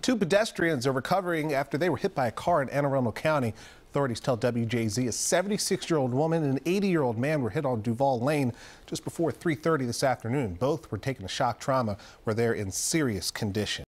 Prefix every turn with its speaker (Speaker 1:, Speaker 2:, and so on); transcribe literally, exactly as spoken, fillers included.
Speaker 1: Two pedestrians are recovering after they were hit by a car in Anne Arundel County. Authorities tell W J Z a seventy-six-year-old woman and an eighty-year-old man were hit on Duval Lane just before three thirty this afternoon. Both were taken to shock trauma where they're in serious condition.